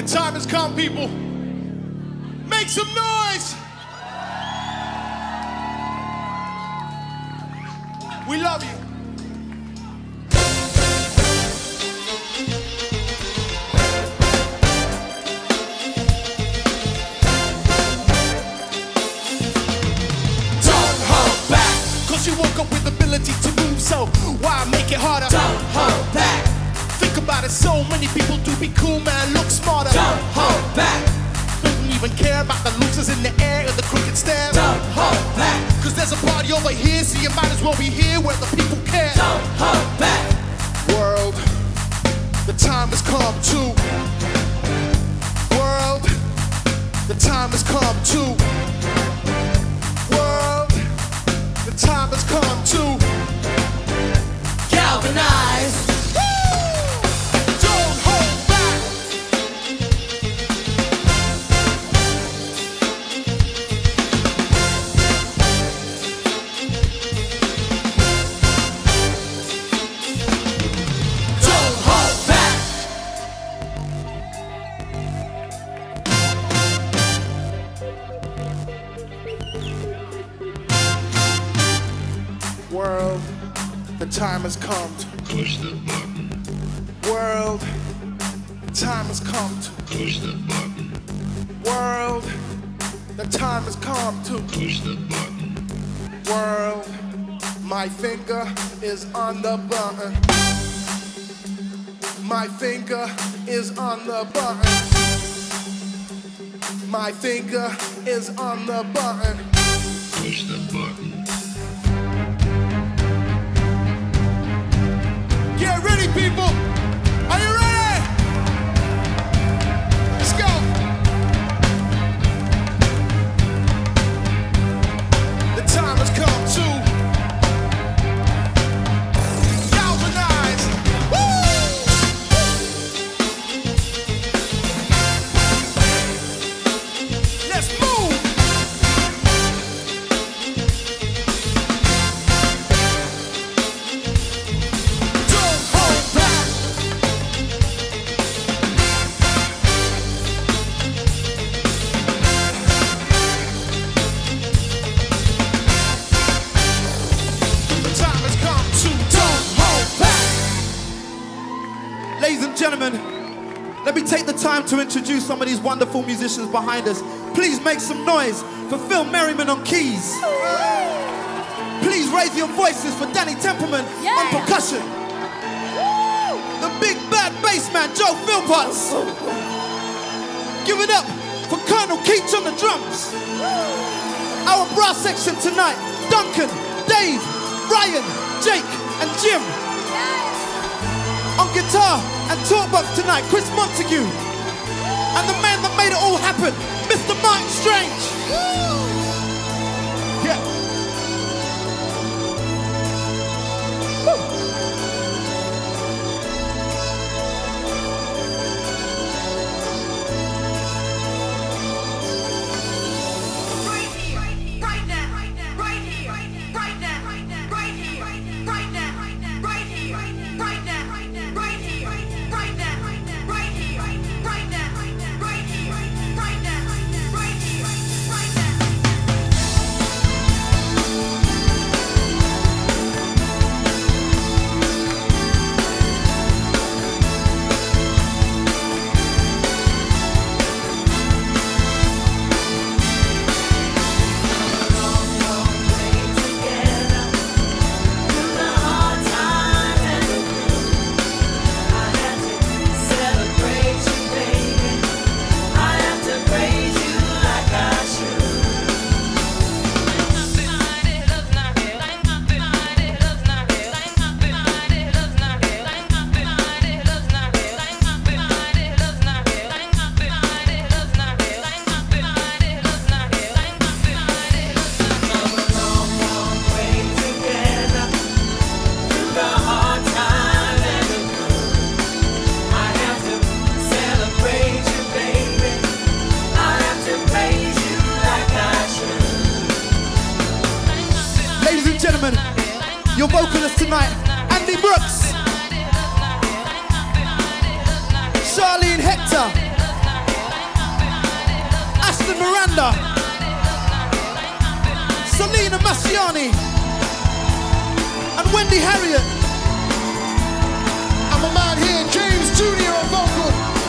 time has come, people. Make some noise. We love you. Don't hold back, 'cause you woke up with the ability to move, so why make it harder? Don't hold back. Think about it, so many people do be cool, man, look smarter. Don't hold back. Don't even care about the losers in the air or the crooked stairs. Don't hold back, 'cause there's a party over here, so you might as well be here where the people care. Don't hold back. World, the time has come to. World, the time has come to. World, the time has come to. Galvanize. World, the time has come to push the button. World, the time has come to Push the button. World, the time has come to Push the button. World, my finger is on the button. My finger is on the button. My finger is on the button. Push the button. Get ready, people! Are you ready? Let's go! The time has come to galvanize. Woo! Let's move! Ladies and gentlemen, let me take the time to introduce some of these wonderful musicians behind us. Please make some noise for Phil Merriman on keys. Please raise your voices for Danny Templeman on percussion. The big bad bass man, Joe Philpotts. Give it up for Colonel Keach on the drums. Our brass section tonight, Duncan, Dave, Ryan, Jake, and Jim. On guitar and talkbox tonight, Chris Montague. And the man that made it all happen, Mr. Martin Strange. Yeah. Woo. Your vocalist tonight, Andy Brooks, Charlene Hector, Justin Miranda, Selena Massiani, and Wendy Harriet. And my man here, James Jr. on vocal.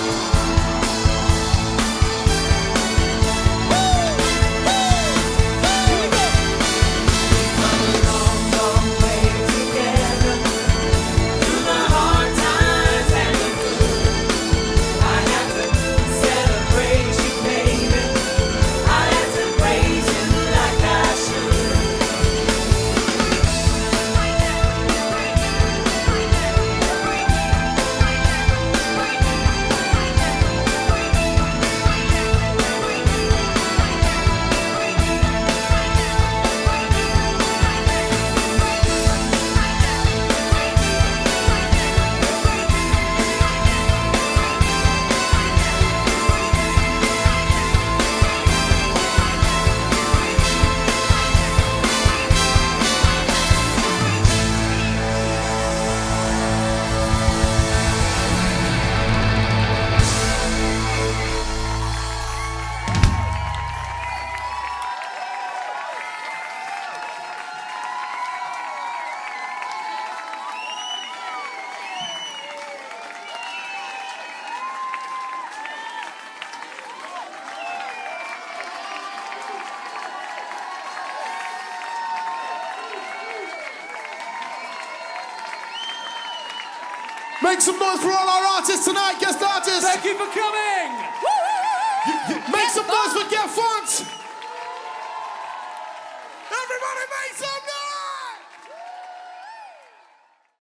Make some noise for all our artists tonight, guest artists. Thank you for coming. Make some noise for Get Funked.